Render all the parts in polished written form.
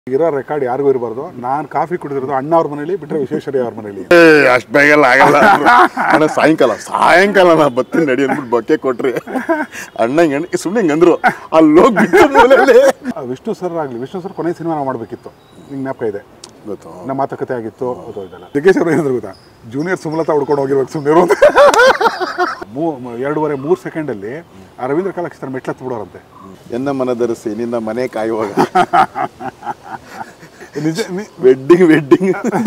ಇರೋ ರೆಕಾರ್ಡ್ ಯಾರಿಗೂ ಇರಬಾರ್ದು. ನಾನು ಕಾಫಿ ಕುಡಿದಿರೋದು ಅಣ್ಣ ಅವ್ರ ಮನೇಲಿ ಬಿಟ್ಟರೆ ವಿಶ್ವೇಶ್ವರಯ್ಯ ಅವ್ರ ಮನೇಲಿ. ಅಷ್ಟು ಬೇಗಲ್ಲ ಆಗಲ್ಲ ಅಣ್ಣ. ಸಾಯಂಕಾಲ ನಾ ಬತ್ತೀನಿ ನಡಿ ಅಂದ್ಬಿಟ್ಟು ಬೊಕ್ಕೆ ಕೊಟ್ರಿ ಅಣ್ಣ ಸುಮ್ಮನೆ ಹಿಂಗಂದ್ರು ಅಲ್ಲೋಗ್ಬಿಟ್ಟು ವಿಷ್ಣು ಸರ್ ಆಗಲಿ, ವಿಷ್ಣು ಸರ್ ಕೊನೆ ಸಿನಿಮಾ ನಾವು ಮಾಡಬೇಕಿತ್ತು, ನಿಂಗೆ ಜ್ಞಾಪಕ ಇದೆ ಗೊತ್ತು, ನಮ್ಮ ಮಾತುಕತೆ ಆಗಿತ್ತು. ಇದೆಲ್ಲ ದಿಗ್ಗೇಶ್ ಅವರು ಏನಂದ್ರೆ ಗೊತ್ತಾ, ಜೂನಿಯರ್ ಸುಮಲತಾ ಹುಡ್ಕೊಂಡು ಹೋಗಿರ್ಬೇಕು ಸುಮ್ಮನೆ 2.5-3 ಸೆಕೆಂಡಲ್ಲಿ ಆ ರವೀಂದ್ರ ಕಲಾಕ್ಷಿತರ ಮೆಟ್ಲತ್ತು ಬಿಡೋರಂತೆ. ಎನ್ನ ಮನದರಸಿ ನಿನ್ನ ಮನೆ ಕಾಯುವಾಗ ನಿಜ. ವೆಡ್ಡಿಂಗ್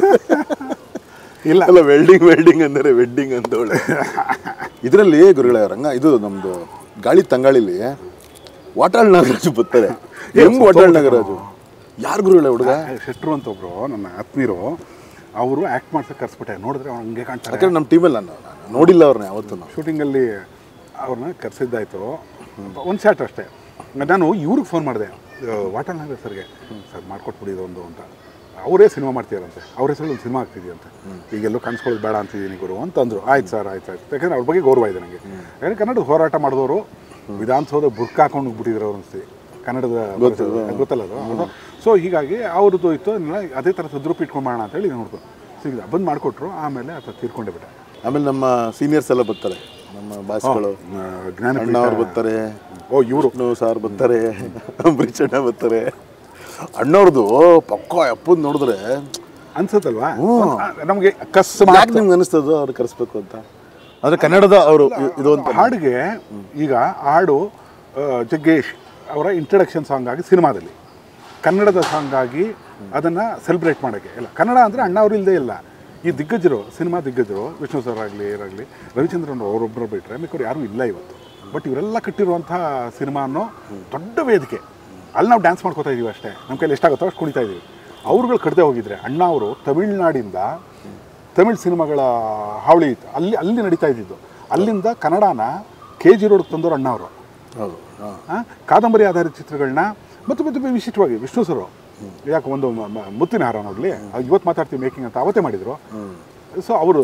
ಇಲ್ಲ ಅಲ್ಲ, ವೆಲ್ಡಿಂಗ್ ಅಂದರೆ ವೆಡ್ಡಿಂಗ್ ಅಂತ ಒಳ್ಳೆ. ಇದರಲ್ಲಿ ಗುರುಗಳ ರಂಗ ಇದು ನಮ್ದು ಗಾಳಿ ತಂಗಾಳಿಲಿ ವಾಟಾಳ್ ನಾಗರಾಜು ಬರ್ತಾರೆ. ಹೆಂಗ್ ವಾಟಾಳ್ ನಾಗರಾಜು ಯಾರು ಗುರುಗಳ ಹುಡುಗ? ಶೆಟ್ರು ಅಂತ ಒಬ್ರು ನನ್ನ ಆತ್ಮೀಯರು, ಅವರು ಆ್ಯಕ್ಟ್ ಮಾಡ್ಸಕ್ಕೆ ಕರ್ಸ್ಬಿಟ್ಟೆ. ನೋಡಿದ್ರೆ ಅವ್ನು ಹಂಗೆ ಕಾಣ್ತಾರೆ. ಯಾಕಂದ್ರೆ ನಮ್ಮ ಟೀಮಲ್ಲಿ ನಾನು ನೋಡಿಲ್ಲ ಅವ್ರನ್ನ ಯಾವತ್ತೂ. ಶೂಟಿಂಗಲ್ಲಿ ಅವ್ರನ್ನ ಕರೆಸಿದ್ದಾಯಿತು, ಒಂದು ಶಾಟ್ ಅಷ್ಟೇ. ನಾನು ಇವ್ರಿಗೆ ಫೋನ್ ಮಾಡಿದೆ, ವಾಟಾಳ್ ನಾಗರಾಜ್ ಸರ್ಗೆ, ಸರ್ ಮಾಡಿಕೊಟ್ಬಿಡಿ ಇದೊಂದು ಅಂತ. ಅವರೇ ಸಿನಿಮಾ ಮಾಡ್ತೀರಂತೆ, ಅವ್ರ ಹೆಸರಲ್ಲಿ ಒಂದು ಸಿನಿಮಾ ಆಗ್ತಿದೆಯಂತೆ, ಈಗೆಲ್ಲೂ ಕಾಣಿಸ್ಕೊಳ್ಳೋದು ಬೇಡ ಅಂತಿದ್ದೀನಿ ಗುರು ಅಂತಂದರು. ಆಯ್ತು ಸರ್ ಆಯ್ತು. ಯಾಕಂದರೆ ಅವ್ರ ಬಗ್ಗೆ ಗೌರವ ಇದೆ ನನಗೆ. ಯಾಕಂದರೆ ಕನ್ನಡದ ಹೋರಾಟ ಮಾಡಿದವರು ವಿಧಾನಸೌಧ ಬುರ್ಕ ಹಾಕೊಂಡು ಬಿಟ್ಟಿದ್ರು ಅವ್ರು ಅನಿಸ್ತೀವಿ, ಕನ್ನಡದ ಗೊತ್ತಲ್ಲ ಅದು. ಸೊ ಹೀಗಾಗಿ ಅವ್ರದ್ದು ಇತ್ತು, ಅದೇ ಥರ ಸದ್ರೂಪ ಇಟ್ಕೊಂಡು ಮಾಡೋಣ ಅಂತೇಳಿ ನೋಡ್ಕೊಂಡು ಸಿಗ ಬಂದು ಮಾಡಿಕೊಟ್ರು. ಆಮೇಲೆ ಅಥವಾ ತೀರ್ಕೊಂಡೇ ಬಿಟ್ಟೆ. ಆಮೇಲೆ ನಮ್ಮ ಸೀನಿಯರ್ಸ್ ಎಲ್ಲ ಬರ್ತಾರೆ, ನಮ್ಮ ಬಾಸ್ಗಳು, ಜ್ಞಾನ ಅಣ್ಣ ಅವ್ರು ಬರ್ತಾರೆ, ಇವರು ಸಾರ್ ಬರ್ತಾರೆ, ಅಂಬರೀಷ್ ಅಣ್ಣ ಬರ್ತಾರೆ. ಅಣ್ಣವ್ರದ್ದು ಪಕ್ಕ ಅಪ್ಪದ್ ನೋಡಿದ್ರೆ ಅನ್ಸುತ್ತಲ್ವಾ ನಮಗೆ ನಿಮ್ಗೆ ಅನಿಸ್ತದ ಅವ್ರು ಕರೆಸ್ಬೇಕು ಅಂತ. ಅಂದರೆ ಕನ್ನಡದ ಅವರು ಇದು ಒಂದು ಹಾಡಿಗೆ ಈಗ ಹಾಡು ಜಗ್ಗೇಶ್ ಅವರ ಇಂಟ್ರಡಕ್ಷನ್ ಸಾಂಗ್ ಆಗಿ ಸಿನಿಮಾದಲ್ಲಿ, ಕನ್ನಡದ ಸಾಂಗ್ ಆಗಿ ಅದನ್ನು ಸೆಲೆಬ್ರೇಟ್ ಮಾಡೋಕ್ಕೆ ಇಲ್ಲ. ಕನ್ನಡ ಅಂದರೆ ಅಣ್ಣ ಅವ್ರು ಇಲ್ಲದೆ ಇಲ್ಲ. ಈ ದಿಗ್ಗಜರು, ಸಿನಿಮಾ ದಿಗ್ಗಜರು, ವಿಷ್ಣು ಸರ್ ಆಗಲಿ ಇರಾಗಲಿ, ರವಿಚಂದ್ರನ್ ಅವರೊಬ್ಬರು ಬಿಟ್ಟರೆ ಮಿಕ್ಕವ್ರು ಯಾರೂ ಇಲ್ಲ ಇವತ್ತು. ಬಟ್ ಇವರೆಲ್ಲ ಕಟ್ಟಿರುವಂಥ ಸಿನಿಮಾ ಅನ್ನೋ ದೊಡ್ಡ ವೇದಿಕೆ, ಅಲ್ಲಿ ನಾವು ಡ್ಯಾನ್ಸ್ ಮಾಡ್ಕೋತಾ ಇದ್ದೀವಿ ಅಷ್ಟೇ, ನಮ್ಮ ಕೈಲಿ ಎಷ್ಟಾಗುತ್ತೋ ಅಷ್ಟು ಕುಣಿತಾ ಇದ್ದೀವಿ. ಅವ್ರುಗಳು ಕಡ್ದೆ ಹೋಗಿದ್ರೆ, ಅಣ್ಣ ಅವರು ತಮಿಳ್ನಾಡಿಂದ ತಮಿಳ್ ಸಿನಿಮಾಗಳ ಹಾವಳಿ ಇತ್ತು, ಅಲ್ಲಿ ನಡೀತಾ ಇದ್ದಿದ್ದು. ಅಲ್ಲಿಂದ ಕನ್ನಡನ KG ರೋಡ್ಗೆ ತಂದವರು ಅಣ್ಣ ಅವರು. ಹೌದು. ಕಾದಂಬರಿ ಆಧಾರಿತ ಚಿತ್ರಗಳನ್ನ ಮತ್ತು ವಿಶಿಷ್ಟವಾಗಿ ವಿಷ್ಣು ಸರು ಯಾಕೆ ಒಂದು ಮುತ್ತಿನ ಹಾರ ನೋಡಲಿ, ಇವತ್ತು ಮಾತಾಡ್ತೀವಿ ಮೇಕಿಂಗ್ ಅಂತ ಅವತ್ತೇ ಮಾಡಿದರು. ಸೊ ಅವರು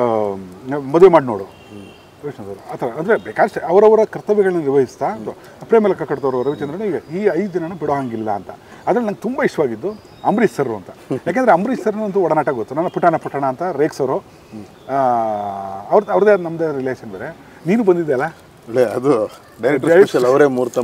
ಮದುವೆ ಮಾಡಿ ನೋಡು ವಿಷ್ಣು ಸರ್ ಆ ಥರ. ಅಂದರೆ ಬೇಕಾದಷ್ಟೇ ಅವರವರ ಕರ್ತವ್ಯಗಳನ್ನ ನಿರ್ವಹಿಸ್ತಾ ಪ್ರೇಮಲಕ್ಕ ಕಟ್ತವರು ರವಿಚಂದ್ರನ್ ಈಗ ಈ 5 ಜನನ ಬಿಡೋ ಹಂಗಿಲ್ಲ ಅಂತ. ಅದ್ರಲ್ಲಿ ನಂಗೆ ತುಂಬ ಇಷ್ಟವಾಗಿದ್ದು ಅಂಬರೀಷ್ ಸರ್ ಅಂತ. ಯಾಕೆಂದರೆ ಅಂಬರೀಷ್ ಸರ್ನಂತೂ ಒಡನಾಟ ಗೊತ್ತು, ನನ್ನ ಪುಟಾಣ ಅಂತ ರೇಕ್ಸವರು, ಅವ್ರದ್ದೇ ನಮ್ಮದೇ ರಿಲೇಷನ್ ಬೇರೆ. ನೀನು ಬಂದಿದ್ದೆಲ್ಲ ಅದು ಡೈರೆಕ್ಟರ್ ಅವರೇ ಮುಹೂರ್ತ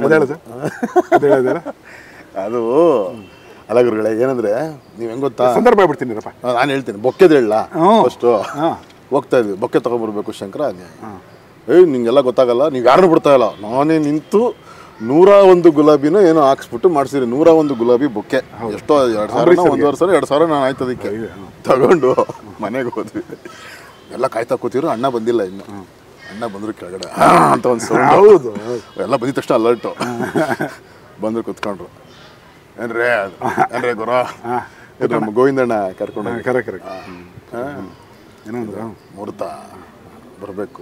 ಅದು ಅಲ್ಲ ಗುರುಗಳೇ. ಏನಂದ್ರೆ ನೀವು ಹೆಂಗ್ ಗೊತ್ತಾ, ಸಂದರ್ಭ ಬಿಡ್ತೀನಿರಪ್ಪ, ನಾನು ಹೇಳ್ತೀನಿ. ಬೊಕ್ಕೆದ ಹೇಳ ಫಸ್ಟು ಹೋಗ್ತಾ ಇದ್ವಿ, ಬೊಕ್ಕೆ ತಗೊಂಡ್ಬರ್ಬೇಕು ಶಂಕರ. ನಿಂಗೆಲ್ಲ ಗೊತ್ತಾಗಲ್ಲ, ನೀವು ಯಾರನ್ನೂ ಬಿಡ್ತಾ ಇಲ್ಲ. ನಾನೇ ನಿಂತು 101 ಗುಲಾಬಿನೋ ಏನೋ ಹಾಕ್ಸ್ಬಿಟ್ಟು ಮಾಡಿಸಿರಿ. 101 ಗುಲಾಬಿ ಬೊಕ್ಕೆ ಎಷ್ಟೋ 2,000 1,500 2,000 ನಾನು ಆಯ್ತು. ಅದಕ್ಕೆ ತಗೊಂಡು ಮನೆಗೆ ಹೋದ್ವಿ. ಎಲ್ಲ ಕಾಯ್ತಾ ಕೂತಿದ್ರು. ಅಣ್ಣ ಬಂದಿಲ್ಲ ಇನ್ನು. ಅಣ್ಣ ಬಂದ್ರು ಕೆಳಗಡೆ ಅಂತ ಒಂದು ಸೌಂಡ್. ಹೌದು, ಎಲ್ಲ ಬಂದಿದ ತಕ್ಷಣ ಅಲರ್ಟು ಬಂದ್ರು ಕುತ್ಕೊಂಡ್ರು. ಏನ್ರೇ ಗುರು, ನಮ್ಮ ಗೋವಿಂದಣ್ಣ ಕರ್ಕೊಂಡು ಕರೆ ಏನಂದ್ರೆ ಮುಹೂರ್ತ ಬರಬೇಕು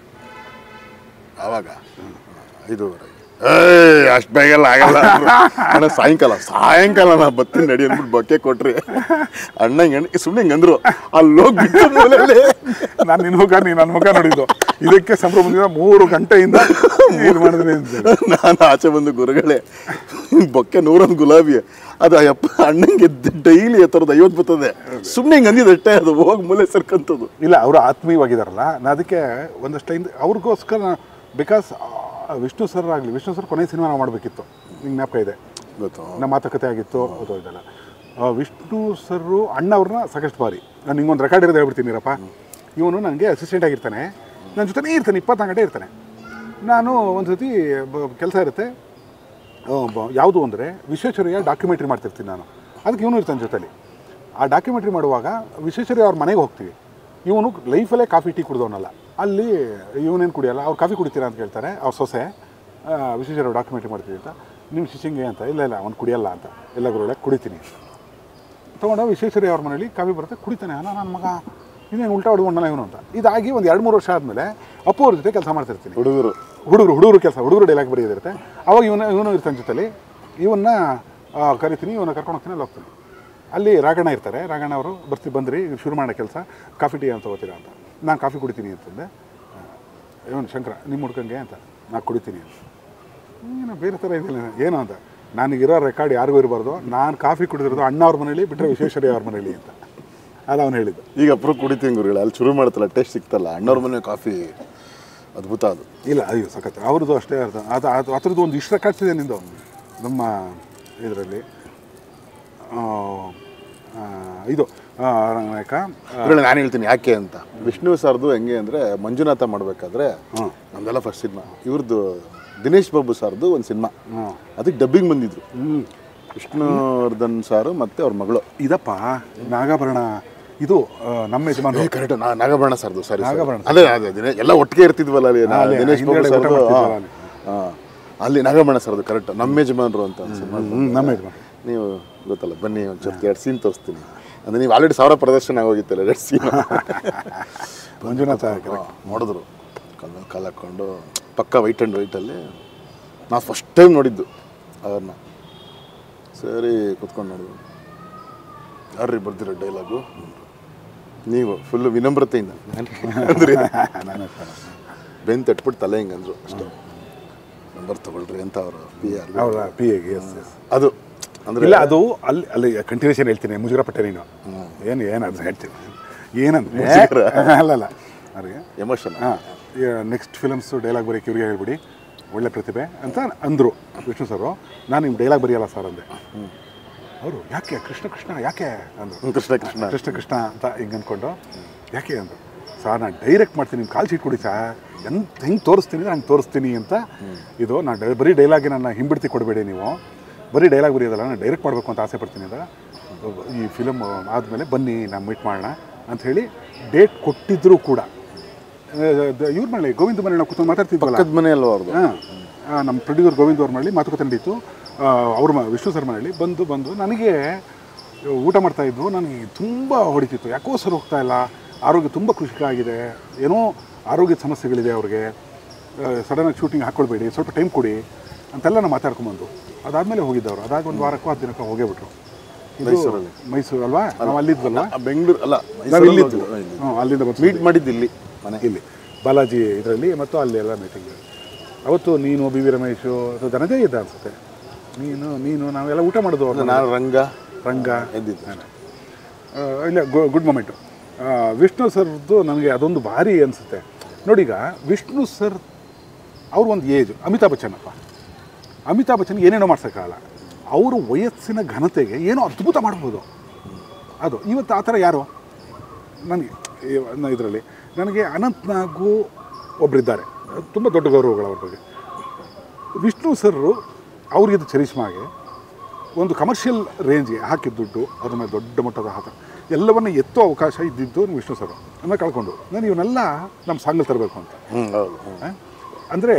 ಆವಾಗ 5:30. ಅಷ್ಟು ಬೇಗಲ್ಲ ಆಗಲ್ಲ ಅಣ್ಣ. ಸಾಯಂಕಾಲ ನಾ ಬತ್ತೀನಿ ನಡಿ ಅಂದ್ಬಿಟ್ಟು ಬೊಕ್ಕೆ ಕೊಟ್ರಿ ಅಣ್ಣ ಸುಮ್ಮನೆ ಹಿಂಗಂದ್ರು ಅಲ್ಲೋಗ್ಬಿಟ್ಟು ಮೂಲೆಯಲ್ಲಿ. ನಾನು ನಿನ್ನ ಮುಖ ನನ್ನ ಮುಖ ನೋಡಿದ್ದು ಇದಕ್ಕೆ ಸಂಭ್ರಮದಿಂದ 3 ಗಂಟೆಯಿಂದ ಮಾಡಿದ್ರಿ. ನಾನು ಆಚೆ ಬಂದು ಗುರುಗಳೇ ಬೊಕ್ಕೆ 101 ಗುಲಾಬಿ ಅದು ಅಯ್ಯಪ್ಪ ಅಣ್ಣಂಗೆ ಡೈಲಿ 50 ಬರ್ತದೆ. ಸುಮ್ಮನೆ ಹಿಂಗೆ ಅಂದಿದ್ದಷ್ಟೇ, ಅದು ಹೋಗಿ ಮೂಲೆ ಸರ್ಕಂಥದ್ದು ಇಲ್ಲ. ಅವರು ಆತ್ಮೀಯವಾಗಿದ್ದಾರಲ್ಲ, ನಾನು ಅದಕ್ಕೆ ಒಂದಷ್ಟು ಅವ್ರಿಗೋಸ್ಕರ ಬಿಕಾಸ್ ವಿಷ್ಣು ಸರ್ ಆಗಲಿ, ವಿಷ್ಣು ಸರ್ ಕೊನೆ ಸಿನಿಮಾ ನಾವು ಮಾಡಬೇಕಿತ್ತು, ನಿಂಗೆ ಜ್ಞಾಪಕ ಇದೆ ಗೊತ್ತು, ನಮ್ಮ ಮಾತುಕತೆ ಆಗಿತ್ತು. ಇದೆಲ್ಲ ವಿಷ್ಣು ಸರು ಅಣ್ಣ ಅವ್ರನ್ನ ಸಾಕಷ್ಟು ಬಾರಿ ನಾನು ನಿಂಗೊಂದು ರೆಕಾರ್ಡ್ ಇರೋದು ಹೇಳ್ಬಿಡ್ತೀನಿರಪ್ಪ. ಇವನು ನನಗೆ ಅಸಿಸ್ಟೆಂಟ್ ಆಗಿರ್ತಾನೆ, ನನ್ನ ಜೊತೆನೇ ಇರ್ತಾನೆ, 24 ಗಂಟೆ ಇರ್ತಾನೆ. ನಾನು ಒಂದು ಸತಿ ಕೆಲಸ ಇರುತ್ತೆ, ಯಾವುದು ಅಂದರೆ ವಿಶ್ವೇಶ್ವರಯ್ಯ ಡಾಕ್ಯುಮೆಂಟ್ರಿ ಮಾಡ್ತಿರ್ತೀನಿ ನಾನು. ಅದಕ್ಕೆ ಇವನು ಇರ್ತಾನೆ ಜೊತೆಲಿ. ಆ ಡಾಕ್ಯುಮೆಂಟ್ರಿ ಮಾಡುವಾಗ ವಿಶ್ವೇಶ್ವರಯ್ಯ ಅವ್ರ ಮನೆಗೆ ಹೋಗ್ತೀವಿ. ಇವನು ಲೈಫಲ್ಲೇ ಕಾಫಿ ಟೀ ಕುಡ್ದವನಲ್ಲ. ಅಲ್ಲಿ ಇವನೇನು ಕುಡಿಯೋಲ್ಲ. ಅವ್ರು ಕಾಫಿ ಕುಡಿತೀರಾ ಅಂತ ಕೇಳ್ತಾರೆ ಅವ್ರ ಸೊಸೆ. ವಿಶ್ವೇಶ್ವರಯ್ಯ ಡಾಕ್ಯುಮೆಂಟ್ರಿ ಮಾಡ್ತೀವಿ ಅಂತ. ನಿಮ್ಮ ಶಿಶಿಂಗೆ ಅಂತ, ಇಲ್ಲ ಅವ್ನು ಕುಡಿಯಲ್ಲ ಅಂತ. ಎಲ್ಲ ಗುರುಗಳೇ ಕುಡಿತೀನಿ ತೊಗೊಂಡು ವಿಶ್ವೇಶ್ವರಯ್ಯ ಅವ್ರ ಮನೇಲಿ ಕಾಫಿ ಬರುತ್ತೆ, ಕುಡಿತಾನೆ. ಅಲ್ಲ ನನ್ನ ಮಗ ಇನ್ನೇನು ಉಲ್ಟಾ ಹೊಡ್ಕೊಂಡಲ್ಲ ಇವನು ಅಂತ. ಇದಾಗಿ ಒಂದು 2-3 ವರ್ಷ ಆದಮೇಲೆ ಅಪ್ಪು ಅವ್ರ ಜೊತೆ ಕೆಲಸ ಮಾಡ್ತಿರ್ತೀನಿ. ಹುಡುಗರು ಕೆಲಸ, ಹುಡುಗರು ಡೈಲಾಗ್ ಬರೆಯೋದಿರುತ್ತೆ. ಅವಾಗ ಇವನು ಇರ್ತಾನೆ ಜೊತೆಲಿ. ಇವನ್ನ ಕರಿತೀನಿ, ಇವನ್ನ ಕರ್ಕೊಂಡು ಹೋಗ್ತೀನಿ, ಅಲ್ಲಿ ಹೋಗ್ತೀನಿ. ಅಲ್ಲಿ ರಾಘಣ್ಣ ಇರ್ತಾರೆ. ರಾಘಣ್ಣ ಅವರು ಬಂದ್ರಿ ಶುರು ಮಾಡೋ ಕೆಲಸ, ಕಾಫಿ ಟೀ ಅಂತ ತಗೋತೀರಾ ಅಂತ. ನಾನು ಕಾಫಿ ಕುಡಿತೀನಿ ಅಂತಂದೆ. ಇವನು ಶಂಕರ ನಿಮ್ಮ ಹುಡ್ಕಂಗೆ ಅಂತ, ನಾನು ಕುಡಿತೀನಿ ಅಂತ. ಏನೋ ಬೇರೆ ಥರ ಇದಿಲ್ಲ ಏನು ಅಂತ. ನನಗಿರೋ ರೆಕಾರ್ಡ್ ಯಾರಿಗೂ ಇರಬಾರ್ದು, ನಾನು ಕಾಫಿ ಕುಡಿದಿರೋದು ಅಣ್ಣ ಅವ್ರ ಮನೇಲಿ ಬಿಟ್ಟರೆ ವಿಶ್ವೇಶ್ವರಯ್ಯ ಅವ್ರ ಮನೇಲಿ ಅಂತ. ಅದು ಅವ್ನು ಹೇಳಿದ್ದು. ಈಗ ಅಪ್ರೂ ಕುಡಿತೀನಿ ಗುರುಗಳು, ಅಲ್ಲಿ ಶುರು ಮಾಡ್ತಲ್ಲ, ಟೇಸ್ಟ್ ಸಿಗ್ತಲ್ಲ, ಅಣ್ಣವ್ರ ಮನೆ ಕಾಫಿ ಅದ್ಭುತ ಅದು. ಇಲ್ಲ ಅಯ್ಯೋ ಸಖತ್, ಅವ್ರದ್ದು ಅಷ್ಟೇ ಅರ್ಥ. ಅದು ಅದ್ರದ್ದು ಒಂದು ಇಷ್ಟು ರೆಕಾರ್ಡ್ಸ್ ಇದೆ ನಿಂದು ನಮ್ಮ ಇದರಲ್ಲಿ. ಇದು ನಾಯಕ ನಾನು ಹೇಳ್ತೀನಿ ಯಾಕೆ ಅಂತ. ವಿಷ್ಣು ಸರ್ದು ಹೆಂಗೆ ಅಂದರೆ, ಮಂಜುನಾಥ ಮಾಡಬೇಕಾದ್ರೆ ನಮ್ದೆಲ್ಲ ಫಸ್ಟ್ ಸಿನಿಮಾ, ಇವ್ರದ್ದು ದಿನೇಶ್ ಬಾಬು ಸರ್ದು ಒಂದು ಸಿನಿಮಾ, ಅದಕ್ಕೆ ಡಬ್ಬಿಂಗ್ ಬಂದಿದ್ರು ವಿಷ್ಣುವರ್ಧನ್ ಸಾರು ಮತ್ತು ಅವ್ರ ಮಗಳು. ಇದಪ್ಪ ನಾಗಾಭರಣ, ಇದು ನಮ್ಮ ಯಜಮಾನ ಕರೆಕ್ಟ್, ನಾಗಾಭರಣ ಸರ್ದು. ಸರಿ, ನಾಗಾಭರಣ. ಅದೇ ಅದೇ ಎಲ್ಲ ಒಟ್ಟಿಗೆ ಇರ್ತಿದ್ವಲ್ಲ ಅಲ್ಲಿ, ದಿನೇಶ್ ಬಾಬು ಸರ್ದು, ಅಲ್ಲಿ ನಾಗಾಭರಣ ಸರ್ದು ಕರೆಕ್ಟ್, ನಮ್ಮ ಯಜಮಾನರು ಅಂತ ಸಿನಿಮಾ. ನಮ್ಮ ಯಜಮಾನ ನೀವು ಗೊತ್ತಲ್ಲ, ಬನ್ನಿ ಒಂದು ಸ್ವಲ್ಪ 2 ಸೀನ್ ತೋರಿಸ್ತೀನಿ. ಅಂದರೆ ನೀವು ಆಲ್ರೆಡಿ 1000 ಪ್ರದರ್ಶನ ಆಗೋಗಿತ್ತಲ್ಲ 2 ಸೀನ್. ಮಂಜುನಾಥ ನೋಡಿದ್ರು, ಕಲ್ಲಲ್ಲಿ ಕಾಲು ಹಾಕ್ಕೊಂಡು ಪಕ್ಕ ವೈಟ್ ಆ್ಯಂಡ್ ವೈಟಲ್ಲಿ. ನಾವು ಫಸ್ಟ್ ಟೈಮ್ ನೋಡಿದ್ದು ಅವ್ರನ್ನ. ಸರಿ ಕೂತ್ಕೊಂಡು ನೋಡಿದ್ರು, ಯಾರ್ರೀ ಬರ್ದಿರೋ ಡೈಲಾಗು? ನೀವು ಫುಲ್ಲು ವಿನಮ್ರತೆಯಿಂದ ಅಂದರೆ ಬೆನ್ ತಟ್ಬಿಟ್ಟು ತಲೆ ಹಿಂಗಂದ್ರು ಅಷ್ಟೇ. ನಂಬರ್ ತೊಗೊಳ್ರಿ ಅಂತ ಅವರು ಅವರ ಪಿ ಎಗೆ. ಅದು ಅಂದರೆ ಇಲ್ಲ, ಅದು ಅಲ್ಲಿ ಕಂಟಿನ್ಯೂಷನ್ ಹೇಳ್ತೀನಿ, ಮುಜುಗರ ಪಟ್ಟೆ ನೀನು ಏನು ಹೇಳ್ತೀನಿ ಏನಂದ್ರೆ ಅಲ್ಲಲ್ಲ ಅವ್ರಿಗೆ ಎಮೋಷನ್. ನೆಕ್ಸ್ಟ್ ಫಿಲಮ್ಸು ಡೈಲಾಗ್ ಬರೀಕ್ಕೆ ಇವ್ರಿಗೆ ಹೇಳ್ಬಿಡಿ, ಒಳ್ಳೆ ಪ್ರತಿಭೆ ಅಂತ ಅಂದರು ವಿಷ್ಣು ಸರು. ನಾನು ನಿಮ್ಮ ಡೈಲಾಗ್ ಬರೆಯಲ್ಲ ಸರ್ ಅಂದೆ. ಅವರು ಯಾಕೆ ಕೃಷ್ಣ ಯಾಕೆ ಅಂದರು. ಕೃಷ್ಣ ಅಂತ ಹಿಂಗೆ ಅಂದ್ಕೊಂಡು ಯಾಕೆ ಅಂದರು. ಸರ್ ನಾನು ಡೈರೆಕ್ಟ್ ಮಾಡ್ತೀನಿ, ನಿಮ್ಮ ಕಾಲ್ ಶೀಟ್ ಕೊಡಿ ಸರ್, ಹೆಂಗೆ ತೋರಿಸ್ತೀನಿ ಹಂಗೆ ತೋರಿಸ್ತೀನಿ ಅಂತ. ಇದು ನಾನು ಬರೀ ಡೈಲಾಗಿ ನನ್ನ ಹಿಂಬಿಡ್ತಿ ಕೊಡಬೇಡಿ, ನೀವು ಬರೀ ಡೈಲಾಗ್ ಬರೆಯೋದಲ್ಲ, ನಾನು ಡೈರೆಕ್ಟ್ ಮಾಡಬೇಕು ಅಂತ ಆಸೆ ಪಡ್ತೀನಿ ಅಂತ. ಈ ಫಿಲಮ್ ಆದಮೇಲೆ ಬನ್ನಿ ನಾವು ಮೀಟ್ ಮಾಡೋಣ ಅಂಥೇಳಿ ಡೇಟ್ ಕೊಟ್ಟಿದ್ದರೂ ಕೂಡ ಇವ್ರ ಮನೇಲಿ ಗೋವಿಂದ ಮನೆ ನಾವು ಕೂತ್ಕೊಂಡು ಮಾತಾಡ್ತಿದ್ವಲ್ಲ, ಮನೆ ಅಲ್ವ ಅವ್ರದ್ದು. ನಮ್ಮ ಪ್ರೊಡ್ಯೂಸರ್ ಗೋವಿಂದ ಅವ್ರ ಮನೇಲಿ ಮಾತುಕತೆ ನಡೀತು. ಅವ್ರ ವಿಷ್ಣು ಸರ್ ಮನೇಲಿ ಬಂದು ನನಗೆ ಊಟ ಮಾಡ್ತಾಯಿದ್ರು. ನನಗೆ ತುಂಬ ಹೊಡಿತಿತ್ತು, ಯಾಕೋ ಸರ್ ಹೋಗ್ತಾ ಇಲ್ಲ, ಆರೋಗ್ಯ ತುಂಬ ಕೃಷಿಕ ಆಗಿದೆ, ಏನೋ ಆರೋಗ್ಯದ ಸಮಸ್ಯೆಗಳಿದೆ ಅವ್ರಿಗೆ, ಸಡನ್ನಾಗಿ ಶೂಟಿಂಗ್ ಹಾಕ್ಕೊಳ್ಬೇಡಿ, ಸ್ವಲ್ಪ ಟೈಮ್ ಕೊಡಿ ಅಂತೆಲ್ಲ ನಾವು ಮಾತಾಡ್ಕೊಂಬಂದು ಅದಾದಮೇಲೆ ಹೋಗಿದ್ದವರು. ಅದಾದ ಒಂದು ವಾರಕ್ಕೂ 10 ದಿನಕ್ಕೂ ಹೋಗೇಬಿಟ್ರು. ಮೈಸೂರಲ್ಲಿ. ಮೈಸೂರು ಅಲ್ವಾ, ನಾವು ಅಲ್ಲಿದ್ವಲ್ಲ, ಬೆಂಗಳೂರು ಅಲ್ಲ, ನಾವು ಇಲ್ಲಿದ್ದು. ಅಲ್ಲಿಂದ ಬಂದು ಮೀಟ್ ಮಾಡಿದ್ದು ಇಲ್ಲಿ ಮನೆ, ಇಲ್ಲಿ ಬಾಲಾಜಿ ಇದರಲ್ಲಿ, ಮತ್ತು ಅಲ್ಲಿ ಎಲ್ಲ ಮೀಟಿಂಗ್. ಅವತ್ತು ನೀನು ಬಿ ವಿ ರಮೇಶು ಅಥವಾ ಧನಂಜಯ ಇದ್ದ ಅನಿಸುತ್ತೆ, ನೀನು ನಾವೆಲ್ಲ ಊಟ ಮಾಡೋದು. ನಾನು ರಂಗ ಎದ್ದಿದ್ದು ಇಲ್ಲ, ಗುಡ್ ಮೊಮೆಂಟು. ವಿಷ್ಣು ಸರ್ದು ನನಗೆ ಅದೊಂದು ಭಾರಿ ಅನಿಸುತ್ತೆ ನೋಡಿ. ಈಗ ವಿಷ್ಣು ಸರ್ ಅವ್ರು ಒಂದು ಏಜ್, ಅಮಿತಾಬ್ ಬಚ್ಚನ್ ಏನೇನೋ ಮಾಡ್ಸೋಕ್ಕಾಗಲ್ಲ, ಅವ್ರ ವಯಸ್ಸಿನ ಘನತೆಗೆ ಏನೋ ಅದ್ಭುತ ಮಾಡ್ಬೋದು. ಅದು ಇವತ್ತು ಆ ಥರ ಯಾರು ನನಗೆ ಇದರಲ್ಲಿ ನನಗೆ ಅನಂತ್ನಾಗು ಒಬ್ಬರಿದ್ದಾರೆ, ತುಂಬ ದೊಡ್ಡ ಗೌರವಗಳು ಅವ್ರ ಬಗ್ಗೆ. ವಿಷ್ಣು ಸರ್ರು ಅವ್ರಿಗಿದ್ದು ಚರಿಷ್ಮಾಗೆ ಒಂದು ಕಮರ್ಷಿಯಲ್ ರೇಂಜ್ಗೆ ಹಾಕಿದ ದುಡ್ಡು, ಅದ್ರ ಮೇಲೆ ದೊಡ್ಡ ಮಟ್ಟದ ಹಾತ ಎಲ್ಲವನ್ನ ಎತ್ತೋ ಅವಕಾಶ ಇದ್ದಿದ್ದು ವಿಷ್ಣು ಸರ್. ಅದನ್ನ ಕಳ್ಕೊಂಡು ನಾನು ಇವನ್ನೆಲ್ಲ ನಮ್ಮ ಸಾಂಗಲ್ಲಿ ತರಬೇಕು ಅಂತ. ಅಂದರೆ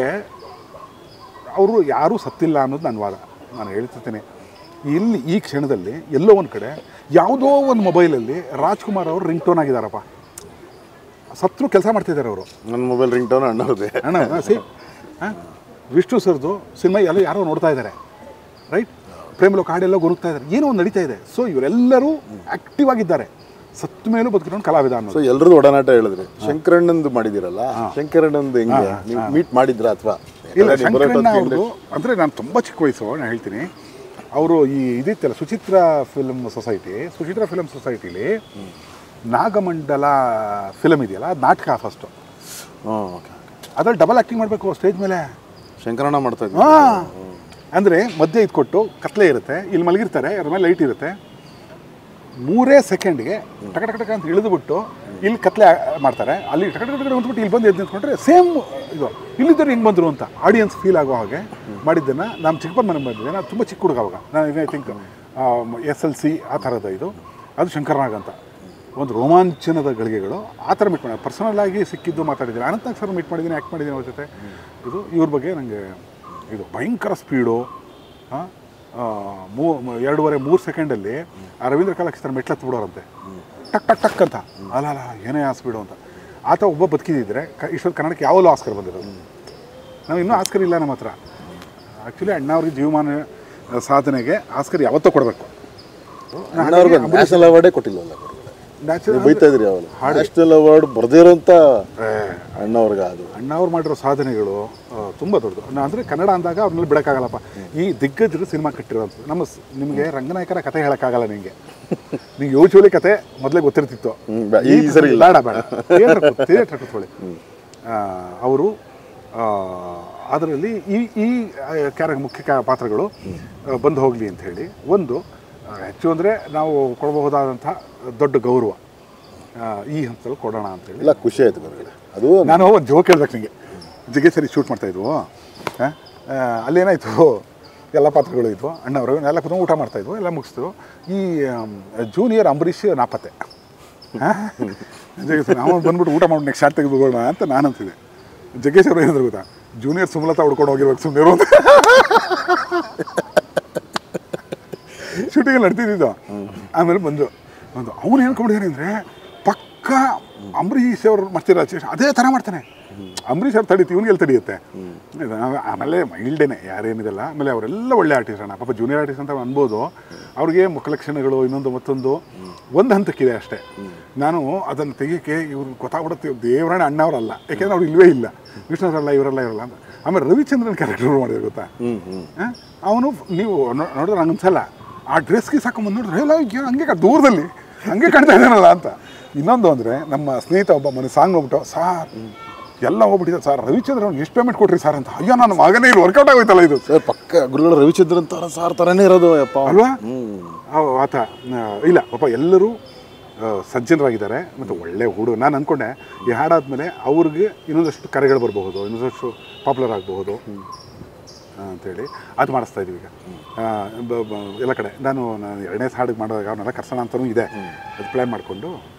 ಅವರು ಯಾರೂ ಸತ್ತಿಲ್ಲ ಅನ್ನೋದು ನನ್ನ ವಾದ. ನಾನು ಹೇಳ್ತಿರ್ತೇನೆ, ಇಲ್ಲಿ ಈ ಕ್ಷಣದಲ್ಲಿ ಎಲ್ಲೋ ಒಂದು ಕಡೆ ಯಾವುದೋ ಒಂದು ಮೊಬೈಲಲ್ಲಿ ರಾಜ್ಕುಮಾರ್ ಅವರು ರಿಂಗ್ ಟೋನ್ ಆಗಿದ್ದಾರಪ್ಪ, ಸತ್ರು ಕೆಲಸ ಮಾಡ್ತಿದ್ದಾರೆ ಅವರು. ನನ್ನ ಮೊಬೈಲ್ ರಿಂಗ್ ಟೋನ್ ಅಣ್ಣ ಸಿ ವಿಷ್ಣು ಸರ್ದು ಸಿನಿಮಾ ಎಲ್ಲ ಯಾರೋ ನೋಡ್ತಾ ಇದ್ದಾರೆ, ರೈಟ್? ಪ್ರೇಮಲೋಕ ಹಾಡೆಲ್ಲ ಗುರುತ್ತಾ ಇದ್ದಾರೆ, ಏನೋ ಒಂದು ನಡೀತಾ ಇದೆ. ಸೊ ಇವರೆಲ್ಲರೂ ಆ್ಯಕ್ಟಿವ್ ಆಗಿದ್ದಾರೆ, ಸತ್ತ ಮೇಲೂ ಬದುಕಿರೋನು ಕಲಾವಿದ ಅನ್ನೋ. ಸೊ ಎಲ್ಲರದ್ದು ಒಡನಾಟ ಹೇಳಿದ್ರಿ. ಶಂಕರಣ್ಣಂದು ಮಾಡಿದ್ದೀರಲ್ಲ, ಶಂಕರಣ್ಣಂದು ಹೆಂಗೆ ನೀವು ಮೀಟ್ ಮಾಡಿದ್ರಾ ಅಥವಾ ಇಲ್ಲ? ಶಂಕರಣ್ಣ ಅವ್ರದ್ದು ಅಂದರೆ ನಾನು ತುಂಬ ಚಿಕ್ಕ ವಯಸ್ಸು, ನಾನು ಹೇಳ್ತೀನಿ. ಅವರು ಈ ಇದಿತ್ತಲ್ಲ ಸುಚಿತ್ರಾ ಫಿಲ್ಮ್ ಸೊಸೈಟಿಲಿ ನಾಗಮಂಡಲ ಫಿಲಮ್ ಇದೆಯಲ್ಲ, ಅದು ನಾಟಕ ಫಸ್ಟು. ಅದ್ರಲ್ಲಿ ಡಬಲ್ ಆ್ಯಕ್ಟಿಂಗ್ ಮಾಡಬೇಕು ಸ್ಟೇಜ್ ಮೇಲೆ. ಶಂಕರಣ್ಣ ಮಾಡ್ತಾ ಇದ್ದ. ಅಂದರೆ ಮಧ್ಯೆ ಇದ್ಕೊಟ್ಟು ಕತ್ಲೆ ಇರುತ್ತೆ, ಇಲ್ಲಿ ಮಲಗಿರ್ತಾರೆ, ಅದ್ರ ಮೇಲೆ ಲೈಟ್ ಇರುತ್ತೆ, 3 ಸೆಕೆಂಡ್ಗೆ ಟಕ ಅಂತ ಇಳಿದುಬಿಟ್ಟು ಇಲ್ಲಿ ಕತ್ಲೆ ಮಾಡ್ತಾರೆ, ಅಲ್ಲಿ ಟಕ ಅಂದ್ಬಿಟ್ಟು ಇಲ್ಲಿ ಬಂದು ಎದ್ದು ನಿಂತ್ಕೊಂಡ್ರೆ ಸೇಮ್ ಇದು ಇಲ್ಲಿದ್ದರು ಹಿಂಗೆ ಬಂದರು ಅಂತ ಆಡಿಯನ್ಸ್ ಫೀಲ್ ಆಗೋ ಹಾಗೆ ಮಾಡಿದ್ದನ್ನು ನಮ್ಮ ಚಿಕ್ಕಪ್ಪನ ಮನೆ ಬಂದಿದ್ದೆ. ನಾನು ತುಂಬ ಚಿಕ್ಕ ಹುಡುಗ ಅವಾಗ, ನಾನು ಐ ಥಿಂಕ್ SLC ಆ ಥರದ ಇದು. ಅದು ಶಂಕರನಾಗ್ ಅಂತ ಒಂದು ರೋಮಾಂಚನದ ಗಳಿಗೆಗಳು. ಆ ಥರ ಮೀಟ್ ಮಾಡಿ ಪರ್ಸನಲ್ ಆಗಿ ಸಿಕ್ಕಿದ್ದು ಮಾತಾಡಿದ್ದೀನಿ. ಅನಂತನಾಗ್ ಸರ್ ಮೀಟ್ ಮಾಡಿದ್ದೀನಿ, ಆ್ಯಕ್ಟ್ ಮಾಡಿದ್ದೀನಿ ಅವ್ರ ಜೊತೆ. ಇದು ಇವ್ರ ಬಗ್ಗೆ ನನಗೆ ಇದು ಭಯಂಕರ ಸ್ಪೀಡು. 2.5-3 ಸೆಕೆಂಡಲ್ಲಿ ಆ ರವೀಂದ್ರ ಕಲಾಕ್ಷೇತ್ರ ಮೆಟ್ಲತ್ತು ಬಿಡೋರಂತೆ, ಟಕ್ ಅಂತ. ಅಲ್ಲ ಏನೇ ಆ ಸ್ಪೀಡು ಅಂತ. ಆತ ಒಬ್ಬ ಬದುಕಿದ್ದಿದ್ರೆ ಇಷ್ಟೊಂದು ಕನ್ನಡಕ್ಕೆ ಯಾವಲ್ಲೂ ಆಸ್ಕರ್ ಬಂದಿರೋದು. ನಾವು ಇನ್ನೂ ಆಸ್ಕರ್ ಇಲ್ಲ ನಮ್ಮ ಹತ್ರ. ಆ್ಯಕ್ಚುಲಿ ಅಣ್ಣ ಅವ್ರಿಗೆ ಜೀವಮಾನ ಸಾಧನೆಗೆ ಆಸ್ಕರ್ ಯಾವತ್ತೂ ಕೊಡಬೇಕು. ನ್ಯಾಷನಲ್ ಅವಾರ್ಡೇ ಕೊಟ್ಟಿಲ್ಲ. ನ್ಯಾಚುರಲ್ ಬೈತಾ ಇದ್ರಿ ಅವಳು ನ್ಯಾಷನಲ್ ಅವಾರ್ಡ್ ಬರ್ದೇ ಇರೋಂಥ ಅಣ್ಣವ್ರಿಗೆ ಅದು ಅಣ್ಣವ್ರು ಮಾಡಿರೋ ಸಾಧನೆಗಳು ತುಂಬ ದೊಡ್ಡದು. ಅಂದರೆ ಕನ್ನಡ ಅಂದಾಗ ಅವ್ರನ್ನೆಲ್ಲ ಬಿಡೋಕ್ಕಾಗಲ್ಲಪ್ಪ. ಈ ದಿಗ್ಗಜರು ಸಿನಿಮಾ ಕಟ್ಟಿರೋಂಥದ್ದು ನಿಮಗೆ ರಂಗನಾಯಕರ ಕತೆ ಹೇಳೋಕ್ಕಾಗಲ್ಲ. ನಿಮಗೆ ಯೂಶ್ವಲಿ ಕತೆ ಮೊದಲೇ ಗೊತ್ತಿರ್ತಿತ್ತು. ಈ ಸರಿ ಬೇಡ ಥಿಯೇಟ್ರ್ ಕೂತ್ಕೊಳ್ಳಿ. ಅವರು ಅದರಲ್ಲಿ ಈ ಮುಖ್ಯ ಪಾತ್ರಗಳು ಬಂದು ಹೋಗಲಿ ಅಂತ ಹೇಳಿ ಒಂದು ಹೆಚ್ಚು ಅಂದರೆ ನಾವು ಕೊಡಬಹುದಾದಂಥ ದೊಡ್ಡ ಗೌರವ ಈ ಹಂತದಲ್ಲಿ ಕೊಡೋಣ ಅಂತೇಳಿ. ಇಲ್ಲ ಖುಷಿ ಆಯಿತು ನನಗೆ. ಅದು ನಾನು ಒಂದು ಜೋಕ್ ಹೇಳ್ಬೇಕು ನಿಮಗೆ. ಜಗ್ಗೇಶ್ವರಿ ಶೂಟ್ ಮಾಡ್ತಾಯಿದ್ವು. ಅಲ್ಲೇನಾಯಿತು, ಎಲ್ಲ ಪಾತ್ರಗಳು ಇದ್ವು, ಅಣ್ಣವರು ಎಲ್ಲ ಕೂತ್ಕೊಂಡು ಊಟ ಮಾಡ್ತಾಯಿದ್ವು, ಎಲ್ಲ ಮುಗಿಸಿದ್ರು. ಈ ಜೂನಿಯರ್ ಅಂಬರೀಷ್ ನಾಪತ್ತೆ. ಜಗ್ಗೇಶ್ವರಿ ನಾವು ಬಂದ್ಬಿಟ್ಟು ಊಟ ಮಾಡಿ ನೆಕ್ಸ್ಟ್ ಶಾರ್ಟ್ ತೆಗೆದುಕೊಳ್ಳೋಣ ಅಂತ ನಾನು ಅಂತಿದ್ದೆ. ಜಗ್ಗೇಶ್ವರ ಏನಾದ್ರು ಗೊತ್ತಾ, ಜೂನಿಯರ್ ಸುಮಲತಾ ಹುಡ್ಕೊಂಡು ಹೋಗಿರ್ಬೇಕು ಸುಮ್ಮನೆ ಅಂತ ಶೂಟಿಂಗಲ್ಲಿ ನಡ್ತಿದ್ದು. ಆಮೇಲೆ ಬಂದು ಅವನು ಹೇಳ್ಕೊಂಡಿದ್ದಾನೆ ಅಂದರೆ ಪಕ್ಕ ಅಂಬರೀಷ್ ಅವ್ರು ಮಾಡ್ತಿರೋ ಅದೇ ಥರ ಮಾಡ್ತಾನೆ. ಅಂಬರೀಷ್ ಅವ್ರು ತಡೀತಿ, ಇವನಿಗೆಲ್ಲಿ ತಡೆಯುತ್ತೆ. ಆಮೇಲೆ ಮೈಲ್ಡೇನೆ, ಯಾರೇನಿದೆಲ್ಲ. ಆಮೇಲೆ ಅವರೆಲ್ಲ ಒಳ್ಳೆ ಆರ್ಟಿಸ್ಟ್ ಅಣ್ಣ, ಪಾಪ ಜೂನಿಯರ್ ಆರ್ಟಿಸ್ಟ್ ಅಂತ ಅನ್ಬೋದು. ಅವ್ರಿಗೆ ಮುಖಲಕ್ಷಣಗಳು ಇನ್ನೊಂದು ಮತ್ತೊಂದು ಒಂದು ಹಂತಕ್ಕಿದೆ ಅಷ್ಟೇ. ನಾನು ಅದನ್ನು ತೆಗಿಯೋಕ್ಕೆ ಇವ್ರು ಗೊತ್ತಾಗ್ಬಿಡುತ್ತೆ ದೇವರಾಣೆ ಅಣ್ಣವರಲ್ಲ, ಯಾಕೆಂದ್ರೆ ಅವ್ರು ಇಲ್ಲವೇ ಇಲ್ಲ, ವಿಷ್ಣುರಲ್ಲ ಇವರಲ್ಲ ಅಂತ. ಆಮೇಲೆ ರವಿಚಂದ್ರನ್ ಕ್ಯಾರೆಕ್ಟರ್ ಮಾಡಿದ್ರು ಗೊತ್ತಾ. ಅವನು ನೀವು ನೋಡಿದ್ರೆ ಹಂಗನ್ಸಲ್ಲ, ಆ ಡ್ರೆಸ್ಗೆ ಸಾಕೊಂಬಂದು ನೋಡಿದ್ರೆ ಎಲ್ಲ ಹಂಗೆ ದೂರದಲ್ಲಿ ಹಂಗೆ ಕಾಣ್ತಾ ಇದ್ದಾನಲ್ಲ ಅಂತ. ಇನ್ನೊಂದು ಅಂದರೆ ನಮ್ಮ ಸ್ನೇಹಿತ ಒಬ್ಬ ಮನೆ ಸಾಂಗ್ ಹೋಗ್ಬಿಟ್ಟು, ಸಾರ್ ಎಲ್ಲ ಹೋಗ್ಬಿಟ್ಟಿದೆ ಸರ್, ರವಿಚಂದ್ರ ಅವ್ನು ಎಷ್ಟು ಪೇಮೆಂಟ್ ಕೊಟ್ರಿ ಸರ್ ಅಂತ. ಅಯ್ಯೋ ನನ್ನ ಮಗನೇ ಇಲ್ಲಿ ವರ್ಕೌಟ್ ಆಗೋಯ್ತಲ್ಲ ಇದು ಸರ್. ಪಕ್ಕ ಗುರುಗಳ ರವಿಚಂದ್ರನ್ ಥರ ಸಾರ್ ಥರನೇ ಇರೋದು ಅಪ್ಪ ಅಲ್ವಾ. ಆತ ಇಲ್ಲ ಪಾಪ ಎಲ್ಲರೂ ಸಜ್ಜನರಾಗಿದ್ದಾರೆ ಮತ್ತು ಒಳ್ಳೆ ಹುಡುಗ. ನಾನು ಅಂದ್ಕೊಂಡೆ ಈ ಹಾಡಾದ್ಮೇಲೆ ಅವ್ರಿಗೆ ಇನ್ನೊಂದಷ್ಟು ಕರೆಗಳು ಬರಬಹುದು, ಇನ್ನೊಂದಷ್ಟು ಪಾಪ್ಯುಲರ್ ಆಗಬಹುದು ಅಂಥೇಳಿ ಅದು ಮಾಡಿಸ್ತಾ ಇದ್ದೀವಿ ಈಗ ಎಲ್ಲ ಕಡೆ. ನಾನು ಎರಡನೇ ಹಾಡಿಗೆ ಮಾಡುವಾಗ ಅವನ್ನೆಲ್ಲ ಕರ್ಸೋಣ ಅಂತಲೂ ಇದೆ, ಅದು ಪ್ಲ್ಯಾನ್ ಮಾಡಿಕೊಂಡು